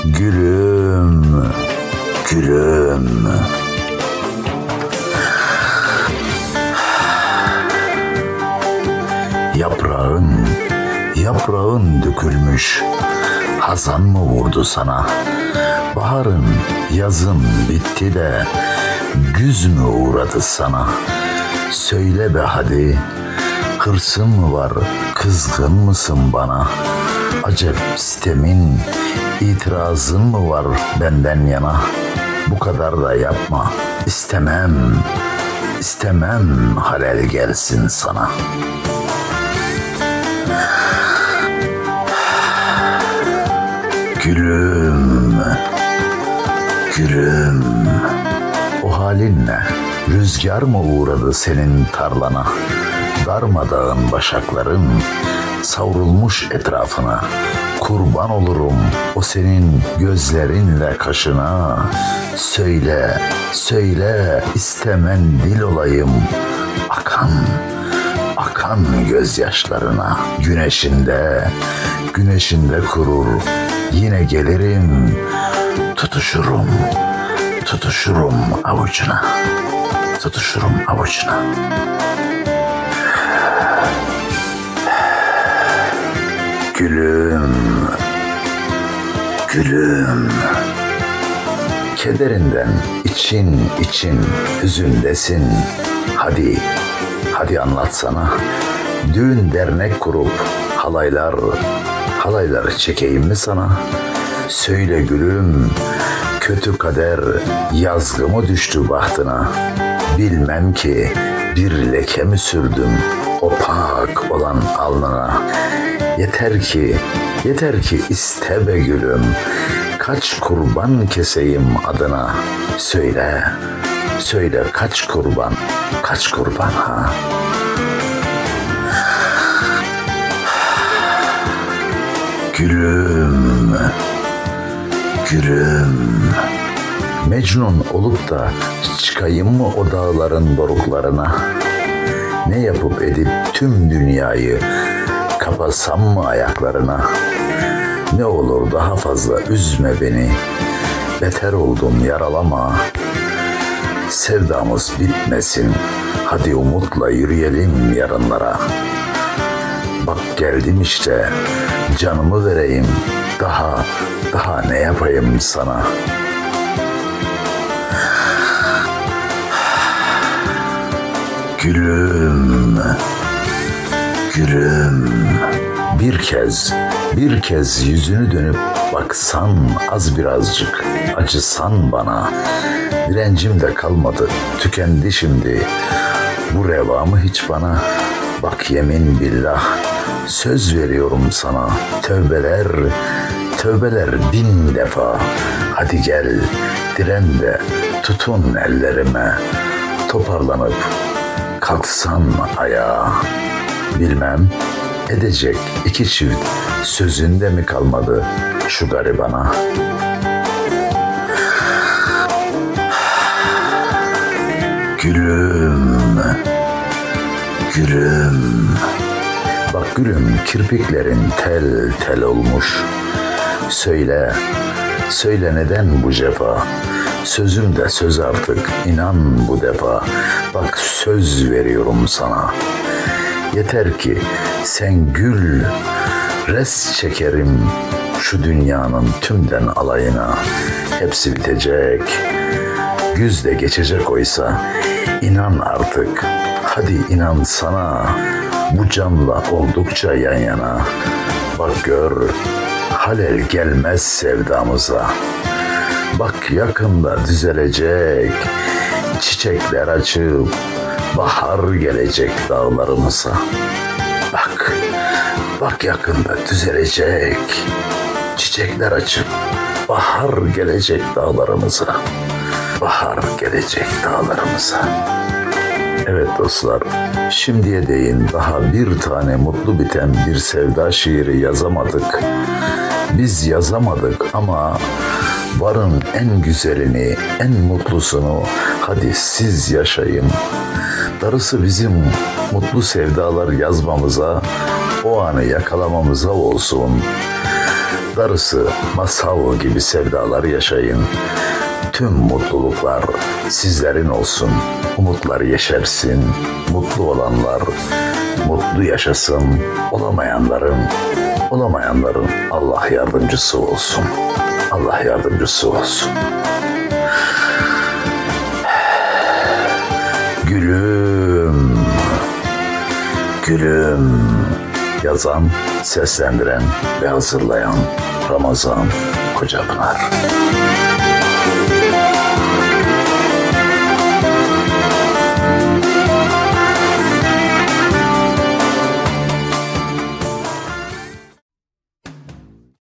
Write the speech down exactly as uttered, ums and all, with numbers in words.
Gülüm, gülüm. Yaprağın, yaprağın dökülmüş. Hazan mı vurdu sana? Baharın, yazın bitti de güz mü uğradı sana? Söyle be hadi, hırsın mı var, kızgın mısın bana? Acep sitemin, itirazın mı var benden yana? Bu kadar da yapma, istemem, istemem halel gelsin sana. Gülüm, gülüm, o halin ne? Rüzgar mı uğradı senin tarlana? Darmadağın başakların savrulmuş etrafına. Kurban olurum o senin gözlerinle kaşına. Söyle, söyle, istemen dil olayım. Akan, akan gözyaşlarına. Güneşinde, güneşinde kurur. Yine gelirim, tutuşurum, tutuşurum avucuna, tutuşurum avucuna. Gülüm, gülüm, kederinden için için hüzündesin. Hadi, hadi anlatsana. Düğün dernek kurup halaylar, halayları çekeyim mi sana? Söyle gülüm, kötü kader yazgı mı düştü bahtına? Bilmem ki bir leke mi sürdüm opak olan alnına? Yeter ki, yeter ki iste be gülüm, kaç kurban keseyim adına? Söyle, söyle kaç kurban, kaç kurban ha? Gülüm, gülüm, Mecnun olup da çıkayım mı o dağların doruklarına? Ne yapıp edip tüm dünyayı kapatsam mı ayaklarına? Ne olur daha fazla üzme beni, beter oldum yaralama. Sevdamız bitmesin, hadi umutla yürüyelim yarınlara. Bak geldim işte, canımı vereyim, daha, daha ne yapayım sana? Gülüm, gülüm, bir kez, bir kez yüzünü dönüp baksan az birazcık, acısan bana. Direncim de kalmadı, tükendi şimdi, bu reva mı hiç bana? Bak yemin billah, söz veriyorum sana, tövbeler, tövbeler bin defa. Hadi gel, diren de tutun ellerime, toparlanıp kalksan ayağa. Bilmem, edecek iki çift sözünde mi kalmadı şu garibana? Gülüm, gülüm, bak gülüm kirpiklerin tel tel olmuş. Söyle, söyle neden bu cefa? Sözüm de söz artık, inan bu defa. Bak söz veriyorum sana. Yeter ki sen gül, res çekerim şu dünyanın tümden alayına. Hepsi bitecek, güz de geçecek oysa. İnan artık, hadi inan sana. Bu canla oldukça yan yana. Bak gör, halel gelmez sevdamıza. Bak yakında düzelecek, çiçekler açıp bahar gelecek dağlarımıza. Bak, bak yakında düzelecek, çiçekler açıp bahar gelecek dağlarımıza. Bahar gelecek dağlarımıza. Evet dostlar, şimdiye değin daha bir tane mutlu biten bir sevda şiiri yazamadık. Biz yazamadık ama varın en güzelini, en mutlusunu hadi siz yaşayın. Darısı bizim mutlu sevdalar yazmamıza, o anı yakalamamıza olsun. Darısı masal gibi sevdalar yaşayın. Tüm mutluluklar sizlerin olsun. Umutlar yeşersin. Mutlu olanlar mutlu yaşasın. Olamayanların, olamayanların Allah yardımcısı olsun. Allah yardımcısı olsun. Gülüm, gülüm. Yazan, seslendiren ve hazırlayan Ramazan Kocapınar.